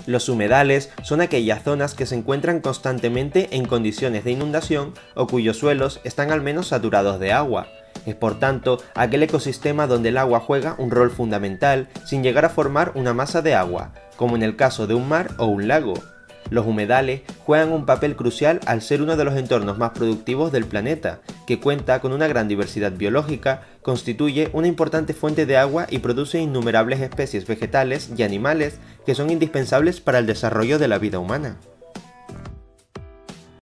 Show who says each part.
Speaker 1: Los humedales son aquellas zonas que se encuentran constantemente en condiciones de inundación o cuyos suelos están al menos saturados de agua. Es por tanto aquel ecosistema donde el agua juega un rol fundamental sin llegar a formar una masa de agua, como en el caso de un mar o un lago. Los humedales juegan un papel crucial al ser uno de los entornos más productivos del planeta, que cuenta con una gran diversidad biológica, constituye una importante fuente de agua y produce innumerables especies vegetales y animales que son indispensables para el desarrollo de la vida humana.